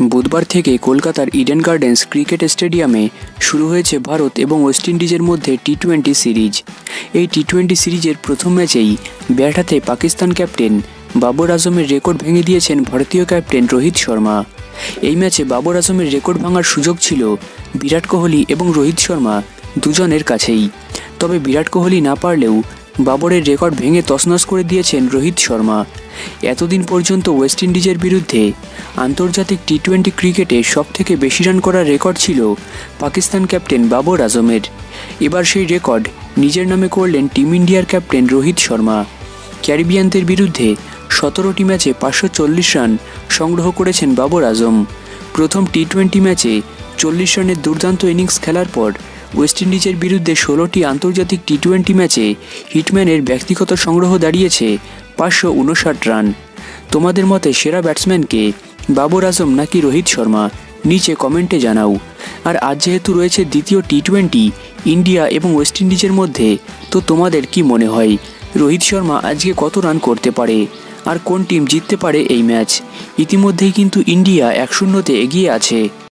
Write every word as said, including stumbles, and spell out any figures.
বুধবার থেকে কলকাতার ইডেন গার্ডেন্স ক্রিকেট স্টেডিয়ামে শুরু হয়েছে ভারত এবং ওয়েস্ট ইন্ডিজের মধ্যে টি টোয়েন্টি সিরিজ। এই টি টোয়েন্টি সিরিজের প্রথম ম্যাচেই ব্যাট হাতে পাকিস্তান ক্যাপ্টেন বাবর আজমের রেকর্ড ভেঙে দিয়েছেন ভারতীয় ক্যাপ্টেন রোহিত শর্মা। এই ম্যাচে বাবর আজমের রেকর্ড ভাঙার সুযোগ ছিল বিরাট কোহলি এবং রোহিত শর্মা দুজনের কাছেই, তবে বিরাট কোহলি না পারলেও বাবরের রেকর্ড ভেঙে তছনছ করে দিয়েছেন রোহিত শর্মা। এতদিন পর্যন্ত ওয়েস্ট ইন্ডিজের বিরুদ্ধে আন্তর্জাতিক টি টোয়েন্টি ক্রিকেটে সবথেকে বেশি রান করার রেকর্ড ছিল পাকিস্তান ক্যাপ্টেন বাবর আজমের। এবার সেই রেকর্ড নিজের নামে করলেন টিম ইন্ডিয়ার ক্যাপ্টেন রোহিত শর্মা। ক্যারিবিয়ানদের বিরুদ্ধে সতেরোটি ম্যাচে পাঁচশো চল্লিশ রান সংগ্রহ করেছেন বাবর আজম। প্রথম টি টোয়েন্টি ম্যাচে চল্লিশ রানের দুর্দান্ত ইনিংস খেলার পর ওয়েস্ট ইন্ডিজের বিরুদ্ধে ষোলোটি আন্তর্জাতিক টি টোয়েন্টি ম্যাচে হিটম্যানের ব্যক্তিগত সংগ্রহ দাঁড়িয়েছে পাঁচশো উনষাট রান। তোমাদের মতে সেরা ব্যাটসম্যানকে বাবর আজম নাকি রোহিত শর্মা? নিচে কমেন্টে জানাও। আর আজ যেহেতু রয়েছে দ্বিতীয় টি টোয়েন্টি ইন্ডিয়া এবং ওয়েস্ট ইন্ডিজের মধ্যে, তো তোমাদের কি মনে হয় রোহিত শর্মা আজকে কত রান করতে পারে আর কোন টিম জিততে পারে এই ম্যাচ? ইতিমধ্যেই কিন্তু ইন্ডিয়া এক শূন্যতে এগিয়ে আছে।